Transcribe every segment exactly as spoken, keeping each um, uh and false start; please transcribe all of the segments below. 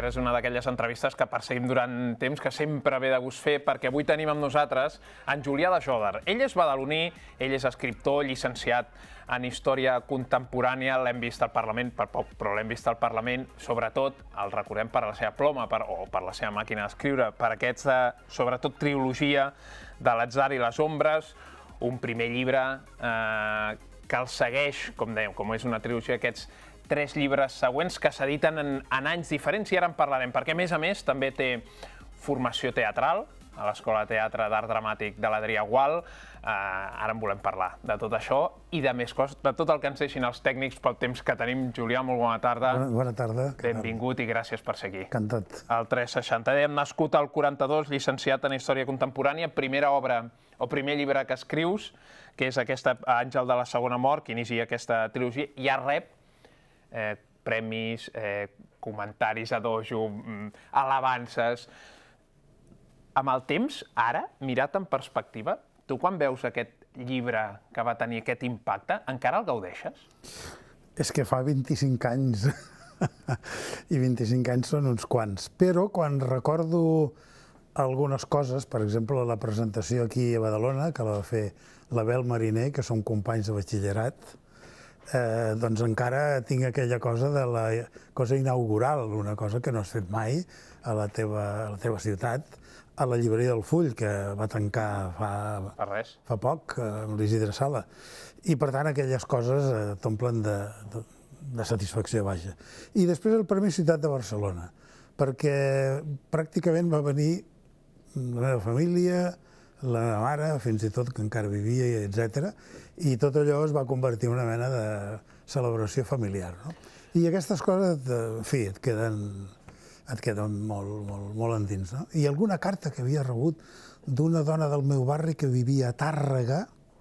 Albert, és una d'aquelles entrevistes que perseguim durant temps, que sempre ve de gust fer, perquè avui tenim amb nosaltres en Julià de Jòdar. Ell és badaloní, ell és escriptor, llicenciat en Història Contemporània, l'hem vist al Parlament, per poc, però l'hem vist al Parlament, sobretot, el recordem per la seva ploma per, o per la seva màquina d'escriure, per aquesta, sobretot, trilogia de l'Atzar i les ombres, un primer llibre eh, que el segueix, com dèiem, com és una trilogia, aquests tres llibres següents que s'editen en, en anys diferents, i ara en parlarem, perquè a més a més també té formació teatral a l'Escola de Teatre d'Art Dramàtic de l'Adrià Gual. Eh, ara en volem parlar de tot això i de més coses, de tot el que ens deixin els tècnics pel temps que tenim. Julià, molt bona tarda. Bona, bona tarda. Benvingut i gràcies per ser aquí. Encantat. El tres seixanta. Dèiem, nascut al quaranta-dos, llicenciat en Història Contemporània, primera obra o primer llibre que escrius, que és aquesta Àngel de la segona mort, que inicia aquesta trilogia, ja rep Eh, premis, eh, comentaris a dojo, mm, alabances. Amb el temps, ara, mirat en perspectiva, tu quan veus aquest llibre que va tenir aquest impacte, encara el gaudeixes? És que fa vint-i-cinc anys, i vint-i-cinc anys són uns quants, però quan recordo algunes coses, per exemple, la presentació aquí a Badalona, que la va fer l'Abel Mariner, que som companys de batxillerat, Eh, doncs encara tinc aquella cosa de la cosa inaugural, una cosa que no has fet mai a la teva, a la teva ciutat, a la llibreria del Full, que va tancar fa, fa, res. fa poc, amb l'Isidre Sala. I per tant aquelles coses eh, t'omplen de, de, de satisfacció, vaja. I després el Premi Ciutat de Barcelona, perquè pràcticament va venir la meva família, la meva mare, fins i tot que encara vivia, etcètera, i tot allò es va convertir en una mena de celebració familiar, no? I aquestes coses, en fi, et queden, et queden molt, molt, molt endins, no? I alguna carta que havia rebut d'una dona del meu barri que vivia a Tàrrega,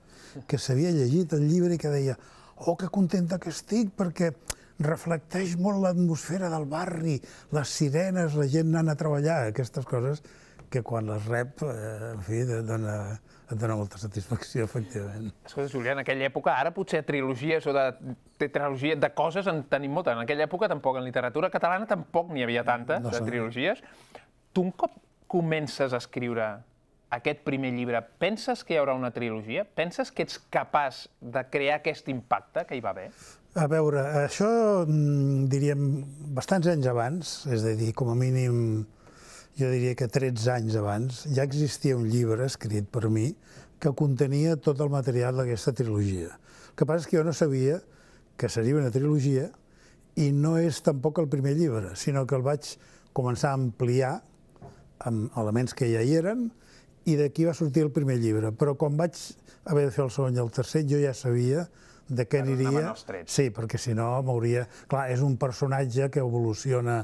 que s'havia llegit el llibre i que deia «Oh, que contenta que estic, perquè reflecteix molt l'atmosfera del barri, les sirenes, la gent anant a treballar», aquestes coses que quan les rep, eh, en fi, et dona, et dona molta satisfacció, efectivament. Escolta, Julià, en aquella època, ara potser trilogies o de tetralogia, de coses en tenim moltes. En aquella època tampoc, en literatura catalana tampoc n'hi havia tanta, no de sé. trilogies. Tu un cop comences a escriure aquest primer llibre, penses que hi haurà una trilogia? Penses que ets capaç de crear aquest impacte que hi va haver? A veure, això, diríem, bastants anys abans, és a dir, com a mínim, jo diria que tretze anys abans, ja existia un llibre escrit per mi que contenia tot el material d'aquesta trilogia. El que passa és que jo no sabia que seria una trilogia i no és tampoc el primer llibre, sinó que el vaig començar a ampliar amb elements que ja hi eren i d'aquí va sortir el primer llibre. Però quan vaig haver de fer el segon i el tercer, jo ja sabia de què aniria. Sí, perquè si no m'hauria... Clar, és un personatge que evoluciona,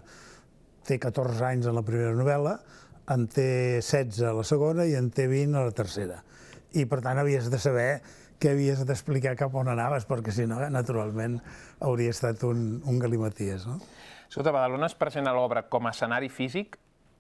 té catorze anys en la primera novel·la, en té setze a la segona i en té vint a la tercera. I, per tant, havies de saber què havies d'explicar cap on anaves, perquè, si no, naturalment, hauria estat un, un galimaties, no? Escolta, Badalona es presenta a l'obra com a escenari físic,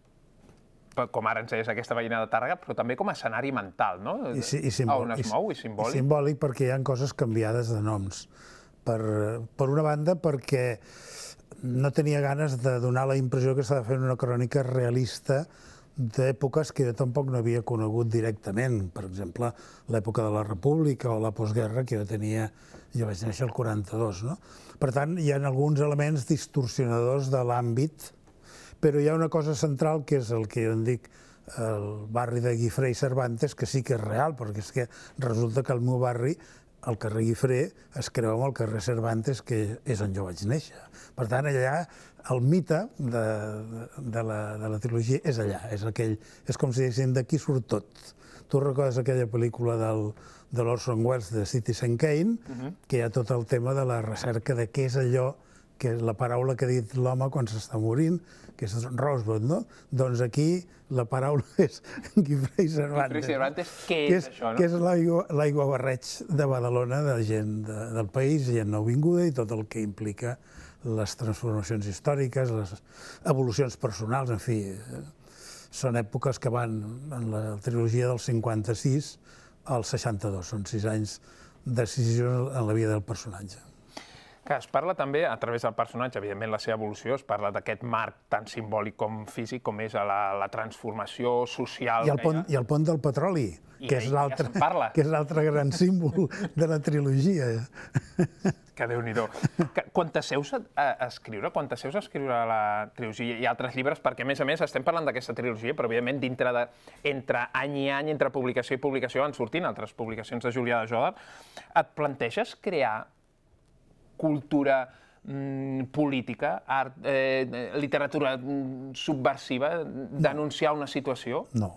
com ara ens deies aquesta veïna de Tàrrega, però també com a escenari mental, no? I, i simbòlic. On es mou, i simbòlic. I simbòlic, perquè hi ha coses canviades de noms. Per, per una banda, perquè no tenia ganes de donar la impressió que estava fent una crònica realista d'èpoques que jo tampoc no havia conegut directament. Per exemple, l'època de la República o la postguerra, que jo tenia... Jo vaig néixer al quaranta-dos, no? Per tant, hi ha alguns elements distorsionadors de l'àmbit, però hi ha una cosa central, que és el que jo en dic el barri de Guifré i Cervantes, que sí que és real, perquè és que resulta que el meu barri, el carrer Guifré, es creu amb el carrer Cervantes, que és on jo vaig néixer. Per tant, allà, el mite de, de, la, de la trilogia és allà, és, aquell, és com si diguéssim, d'aquí surt tot. Tu recordes aquella pel·lícula del, de l'Orson Welles, de Citizen Kane, uh-huh. que hi ha tot el tema de la recerca de què és allò, que és la paraula que ha dit l'home quan s'està morint, que és Rosebud, no? Doncs aquí la paraula és Guifré i Cervantes. Guifré i Cervantes, què és, és això, no? Que és l'aigua barreig de Badalona, de gent de, del país, gent nouvinguda i tot el que implica les transformacions històriques, les evolucions personals, en fi. Són èpoques que van, en la trilogia del cinquanta-sis al seixanta-dos, són sis anys de decisió en la vida del personatge. Que es parla també, a través del personatge, evidentment la seva evolució, es parla d'aquest marc tan simbòlic com físic, com és la, la transformació social. I el, pont, I el pont del petroli, I que és l'altre gran símbol de la trilogia. Que Déu-n'hi-do. Quan t'asseus a escriure, quan t'asseus a escriure la trilogia i altres llibres, perquè a més a més estem parlant d'aquesta trilogia, però evidentment dintre de, entre any i any, entre publicació i publicació, van sortint altres publicacions de Julià de Jòdar, et planteges crear cultura mm, política, art, eh, literatura mm, subversiva, denunciar una situació? No.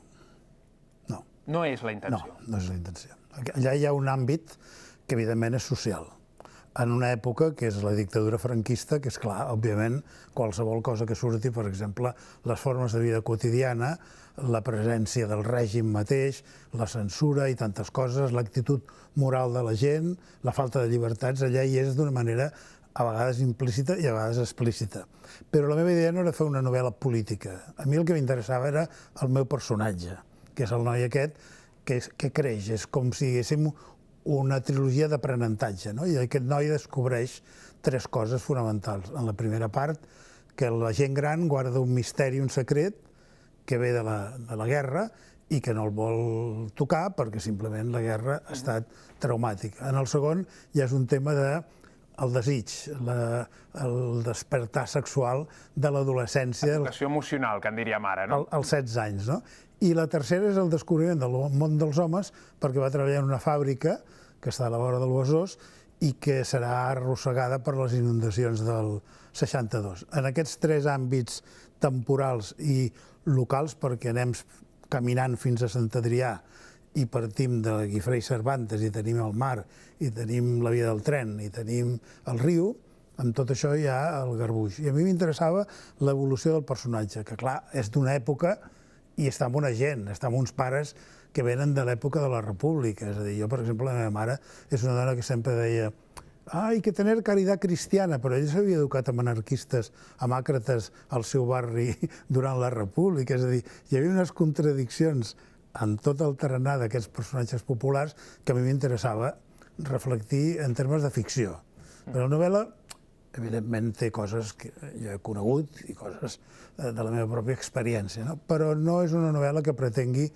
No. No és la intenció? No, no és la intenció. Allà hi ha un àmbit que evidentment és social. En una època que és la dictadura franquista, que és clar, òbviament, qualsevol cosa que surti, per exemple, les formes de vida quotidiana, la presència del règim mateix, la censura i tantes coses, l'actitud moral de la gent, la falta de llibertats, allà hi és d'una manera a vegades implícita i a vegades explícita. Però la meva idea no era fer una novel·la política. A mi el que m'interessava era el meu personatge, que és el noi aquest que, és, que creix. És com si haguéssim una trilogia d'aprenentatge, no? I aquest noi descobreix tres coses fonamentals. En la primera part, que la gent gran guarda un misteri, un secret, que ve de la, de la guerra i que no el vol tocar perquè simplement la guerra ha estat traumàtica. En el segon ja és un tema de el desig, la, el despertar sexual de l'adolescència. Educació emocional, que en diríem ara, no? Als setze anys, no? I la tercera és el descobriment del món dels homes perquè va treballar en una fàbrica que està a la vora del Besòs i que serà arrossegada per les inundacions del seixanta-dos. En aquests tres àmbits temporals i locals, perquè anem caminant fins a Sant Adrià i partim de Guifré i Cervantes i tenim el mar i tenim la via del tren i tenim el riu, amb tot això hi ha el garbuix. I a mi m'interessava l'evolució del personatge, que clar, és d'una època i està amb una gent, està amb uns pares que venen de l'època de la República. És a dir, jo, per exemple, la meva mare és una dona que sempre deia ah, hay que tener caridad cristiana, però ell s'havia educat amb anarquistes, amb àcrates al seu barri durant la República. És a dir, hi havia unes contradiccions en tot el tarannà d'aquests personatges populars que a mi m'interessava reflectir en termes de ficció. Però la novel·la, evidentment, té coses que jo he conegut i coses de la meva pròpia experiència, no? Però no és una novel·la que pretengui...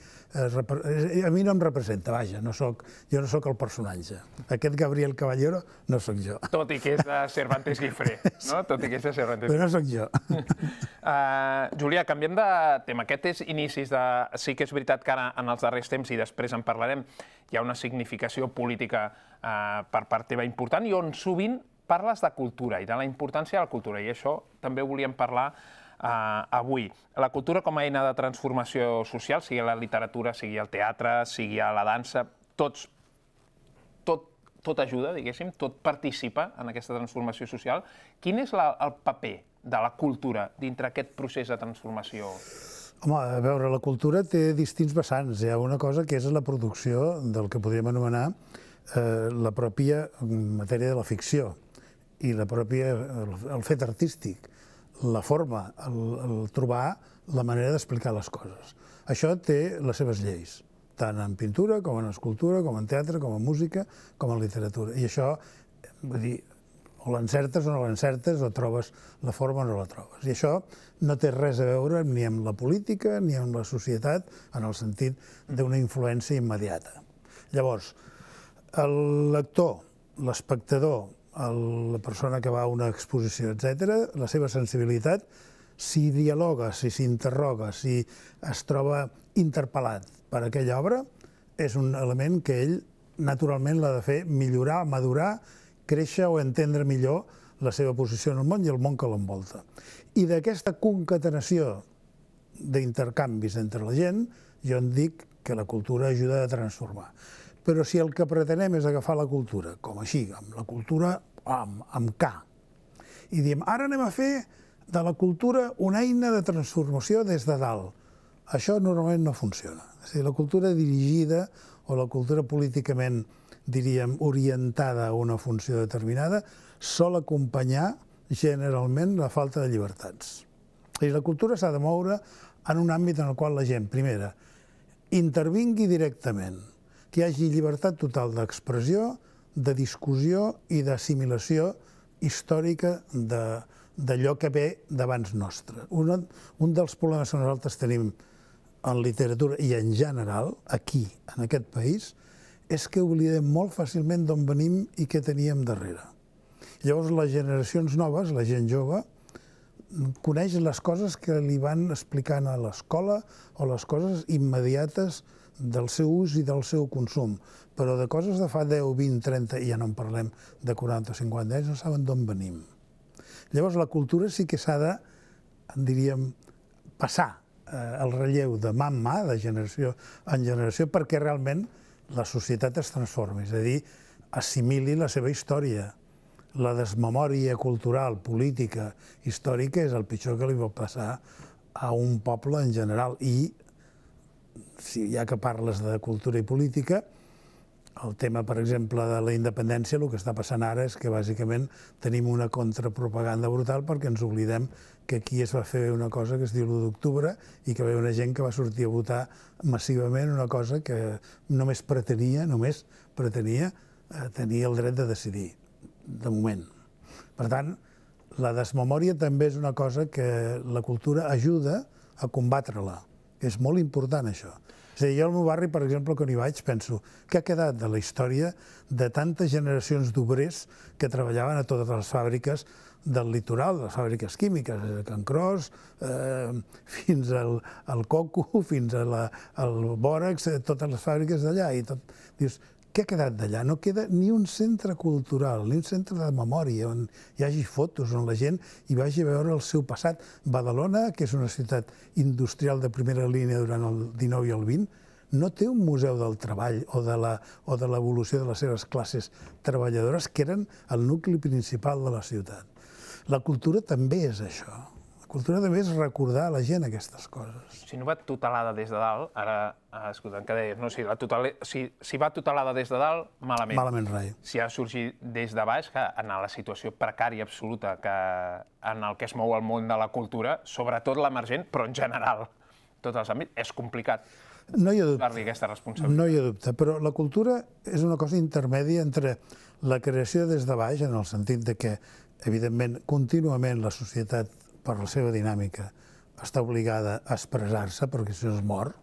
A mi no em representa, vaja, no soc, jo no sóc el personatge. Aquest Gabriel Caballero no sóc jo. Tot i que és de Cervantes Guifré, no? Tot i que és de Cervantes Guifré. Però no sóc jo. Uh, Julià, canviem de tema. Aquest és inicis de... Sí que és veritat que ara, en els darrers temps, i després en parlarem, hi ha una significació política uh, per part teva important i on sovint parles de cultura i de la importància de la cultura, i això també volíem parlar uh, avui. La cultura com a eina de transformació social, sigui la literatura, sigui el teatre, sigui la dansa, tots, tot, tot ajuda, diguéssim, tot participa en aquesta transformació social. Quin és la, el paper de la cultura dintre aquest procés de transformació? Home, a veure, la cultura té distints vessants. Hi ha una cosa que és la producció del que podríem anomenar eh, la pròpia matèria de la ficció i la pròpia, el, el fet artístic, la forma, el, el trobar la manera d'explicar les coses. Això té les seves lleis, tant en pintura, com en escultura, com en teatre, com en música, com en literatura. I això, vull dir, o l'encertes o no l'encertes, o trobes la forma o no la trobes. I això no té res a veure ni amb la política ni amb la societat, en el sentit d'una influència immediata. Llavors, el lector, l'espectador, la persona que va a una exposició, etcètera, la seva sensibilitat, si dialoga, si s'interroga, si es troba interpel·lat per aquella obra, és un element que ell naturalment l'ha de fer millorar, madurar, créixer o entendre millor la seva posició en el món i el món que l'envolta. I d'aquesta concatenació d'intercanvis entre la gent, jo en dic que la cultura ajuda a transformar. Però si el que pretenem és agafar la cultura, com així, amb la cultura amb, amb K, i diem, ara anem a fer de la cultura una eina de transformació des de dalt, això normalment no funciona. És a dir, la cultura dirigida o la cultura políticament, diríem, orientada a una funció determinada, sol acompanyar generalment la falta de llibertats. És a dir, la cultura s'ha de moure en un àmbit en el qual la gent, primera, intervingui directament, que hi hagi llibertat total d'expressió, de discussió i d'assimilació històrica d'allò que ve d'abans nostre. Un, un dels problemes que nosaltres tenim en literatura i en general, aquí, en aquest país, és que oblidem molt fàcilment d'on venim i què teníem darrere. Llavors, les generacions noves, la gent jove, coneix les coses que li van explicant a l'escola o les coses immediates del seu ús i del seu consum, però de coses de fa deu, vint, trenta, i ja no en parlem de quaranta o cinquanta anys, no saben d'on venim. Llavors, la cultura sí que s'ha de, diríem, passar el relleu de mà en mà, de generació en generació, perquè realment la societat es transformi, és a dir, assimili la seva història. La desmemòria cultural, política, històrica és el pitjor que li pot passar a un poble en general. I, si ja que parles de cultura i política, el tema, per exemple, de la independència, el que està passant ara és que bàsicament tenim una contrapropaganda brutal perquè ens oblidem que aquí es va fer una cosa que es diu l'u d'octubre i que va haver una gent que va sortir a votar massivament una cosa que només pretenia, només pretenia tenir el dret de decidir, de moment. Per tant, la desmemòria també és una cosa que la cultura ajuda a combatre-la, que és molt important això. És a dir, jo al meu barri, per exemple, quan hi vaig, penso què ha quedat de la història de tantes generacions d'obrers que treballaven a totes les fàbriques del litoral, les fàbriques químiques, Can Cros, eh, fins al, al coco, fins al bòrax, totes les fàbriques d'allà. I tot. Dius, què ha quedat d'allà? No queda ni un centre cultural, ni un centre de memòria on hi hagi fotos, on la gent hi vagi a veure el seu passat. Badalona, que és una ciutat industrial de primera línia durant el dinou i el vint, no té un museu del treball o de l'evolució de les seves classes treballadores, que eren el nucli principal de la ciutat. La cultura també és això. La cultura també és recordar a la gent aquestes coses. Si no va tutelada des de dalt, ara, escoltant que deies, no? Si, la tutela, si, si va tutelada des de dalt, malament. Malament rai. Si ha de sorgir des de baix, que en la situació precària absoluta que, en el que es mou el món de la cultura, sobretot l'emergent, però en general, tots els àmbits, és complicat. No hi ha dubte. Dar-li aquesta responsabilitat. No hi ha dubte, però la cultura és una cosa intermèdia entre la creació des de baix, en el sentit de que, evidentment, contínuament la societat, per la seva dinàmica, està obligada a expressar-se, perquè si no es mor.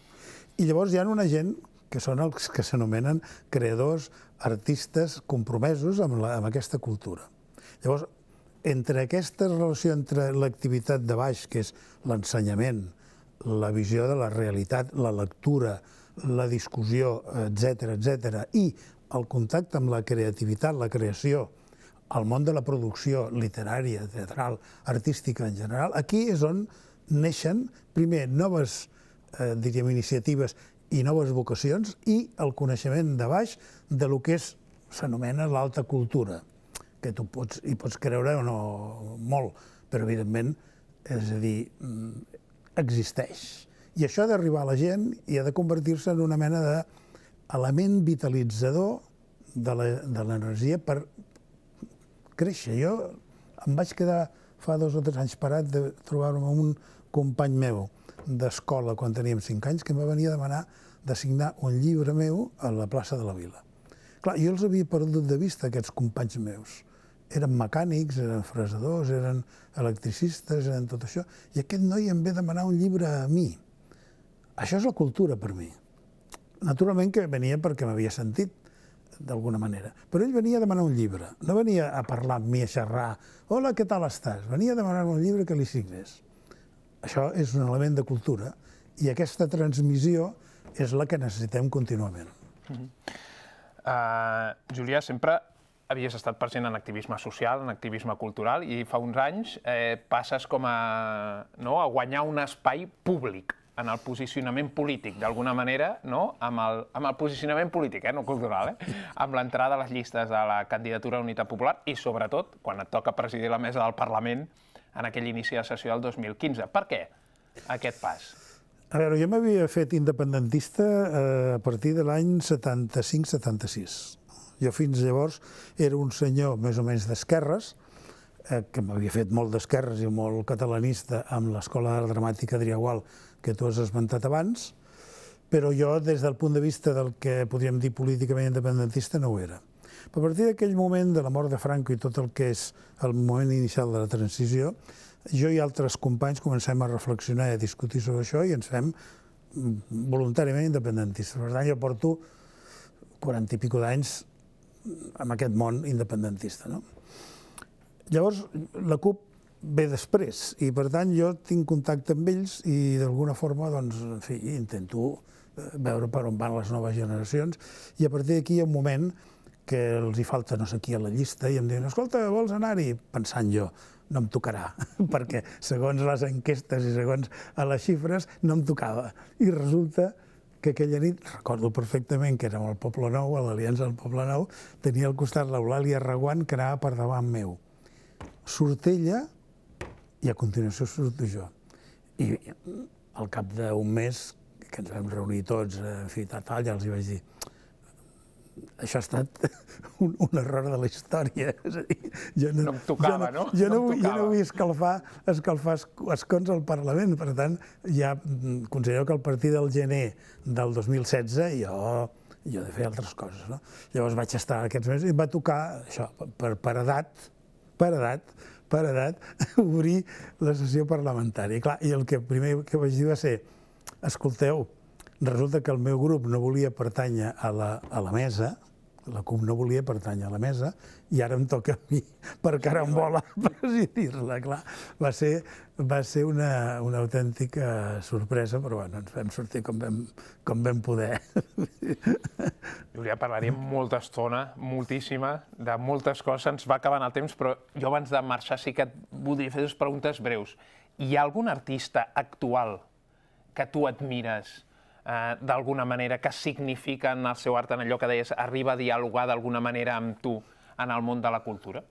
I llavors hi ha una gent que són els que s'anomenen creadors, artistes compromesos amb, la, amb aquesta cultura. Llavors, entre aquesta relació entre l'activitat de baix, que és l'ensenyament, la visió de la realitat, la lectura, la discussió, etcètera, etcètera, i el contacte amb la creativitat, la creació, el món de la producció literària, teatral, artística en general, aquí és on neixen, primer, noves, eh, diríem, iniciatives i noves vocacions i el coneixement de baix de lo que s'anomena l'alta cultura, que tu pots, hi pots creure o no molt, però evidentment, és a dir, existeix. I això ha d'arribar a la gent i ha de convertir-se en una mena d'element vitalitzador de l'energia per créixer. Jo em vaig quedar fa dos o tres anys parat de trobar-me amb un company meu d'escola quan teníem cinc anys que em va venir a demanar de signar un llibre meu a la plaça de la Vila. Clar, jo els havia perdut de vista, aquests companys meus. Eren mecànics, eren fresadors, eren electricistes, eren tot això, i aquest noi em ve a demanar un llibre a mi. Això és la cultura per mi. Naturalment que venia perquè m'havia sentit, d'alguna manera. Però ell venia a demanar un llibre. No venia a parlar amb mi, a xerrar. Hola, què tal estàs? Venia a demanar un llibre que li signés. Això és un element de cultura i aquesta transmissió és la que necessitem contínuament. Julià, sempre havies estat present en activisme social, en activisme cultural, i fa uns anys passes com a guanyar un espai públic en el posicionament polític, d'alguna manera, amb el posicionament polític, no cultural, amb l'entrada a les llistes de la candidatura a Unitat Popular i, sobretot, quan et toca presidir la mesa del Parlament en aquell inici de sessió del dos mil quinze. Per què aquest pas? A veure, jo m'havia fet independentista a partir de l'any setanta-cinc setanta-sis. Jo fins llavors era un senyor més o menys d'esquerres, que m'havia fet molt d'esquerres i molt catalanista amb l'Escola d'Art Dramàtica Adrià Gual, que tu has esmentat abans, però jo, des del punt de vista del que podríem dir políticament independentista, no ho era. Però a partir d'aquell moment de la mort de Franco i tot el que és el moment inicial de la transició, jo i altres companys comencem a reflexionar i a discutir sobre això i ens fem voluntàriament independentistes. Per tant, jo porto quaranta i pico d'anys en aquest món independentista. Llavors, la CUP ve després i, per tant, jo tinc contacte amb ells i, d'alguna forma, doncs, en fi, intento veure per on van les noves generacions i a partir d'aquí hi ha un moment que els hi falta no sé qui a la llista i em diuen, escolta, vols anar-hi? Pensant jo, no em tocarà, perquè segons les enquestes i segons a les xifres no em tocava. I resulta que aquella nit, recordo perfectament que érem al Poble Nou, a l'Aliança del Poble Nou, tenia al costat l'Eulàlia Reguant que anava per davant meu. Surt ella i a continuació surto jo. I al cap d'un mes que ens vam reunir tots, en fi, tal, tal, ja els hi vaig dir això ha estat un, un error de la història. És a dir, jo no, no em tocava, jo no? no? Jo no, no, jo no vull escalfar, escalfar escons al Parlament, per tant, ja considero que a partir del gener del dos mil setze jo, jo he de fer altres coses. No? Llavors vaig estar aquests mesos i em va tocar, això, per, per edat, per edat, per edat, obrir la sessió parlamentària. I, clar, i el que primer que vaig dir va ser, escolteu, resulta que el meu grup no volia pertànyer a la, a la mesa, la CUP no volia pertànyer a la mesa, i ara em toca a mi, per carambola, presidir-la, clar. Va ser, va ser una, una autèntica sorpresa, però bueno, ens vam sortir com vam, com vam poder. Julià, parlaríem molta estona, moltíssima, de moltes coses, ens va acabant el temps, però jo abans de marxar sí que et voldria fer dues preguntes breus. Hi ha algun artista actual que tu admires eh, d'alguna manera, que significa en el seu art, en allò que deies, arriba a dialogar d'alguna manera amb tu en el món de la cultura?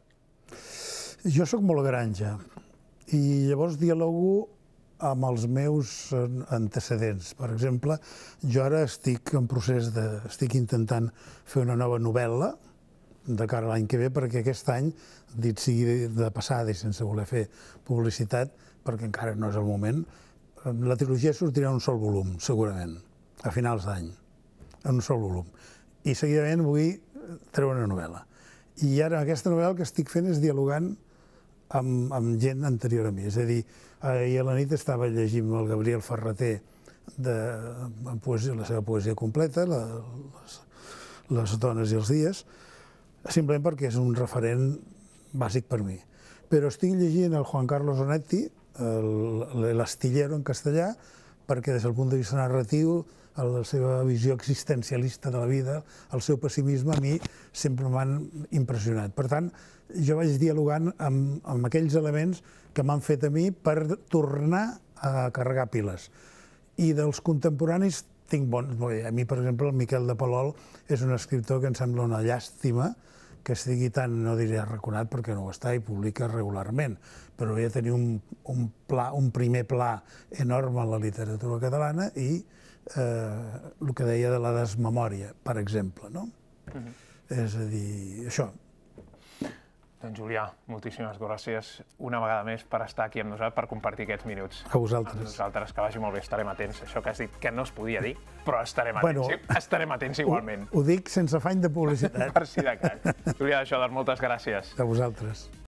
Jo sóc molt granja i llavors dialogo amb els meus antecedents. Per exemple, jo ara estic en procés de... estic intentant fer una nova novel·la de cara a l'any que ve, perquè aquest any, dit sigui de passada i sense voler fer publicitat, perquè encara no és el moment, la trilogia sortirà en un sol volum, segurament, a finals d'any, en un sol volum. I seguidament vull treure una novel·la. I ara aquesta novel·la que estic fent és dialogant amb, amb gent anterior a mi. És a dir, ahir a la nit estava llegint el Gabriel Ferrater de poesia, la seva poesia completa, la, les, les dones i els dies, simplement perquè és un referent bàsic per mi. Però estic llegint el Juan Carlos Onetti, l'Astillero en castellà, perquè des del punt de vista narratiu, la seva visió existencialista de la vida, el seu pessimisme, a mi sempre m'han impressionat. Per tant, jo vaig dialogant amb, amb aquells elements que m'han fet a mi per tornar a carregar piles. I dels contemporanis tinc bons... A mi, per exemple, el Miquel de Palol és un escriptor que em sembla una llàstima que estigui tan, no diré arraconat, perquè no ho està i publica regularment, però hauria de tenir un, un, pla, un primer pla enorme en la literatura catalana i eh, el que deia de la desmemòria, per exemple. No? Uh-huh. És a dir, això. Doncs Julià, moltíssimes gràcies una vegada més per estar aquí amb nosaltres, per compartir aquests minuts. A vosaltres. Amb nosaltres, que vagi molt bé, estarem atents. Això que has dit que no es podia dir, però estarem atents, bueno, estarem atents igualment. Ho, ho dic sense afany de publicitat. Per si de cas. Julià, això, doncs moltes gràcies. A vosaltres.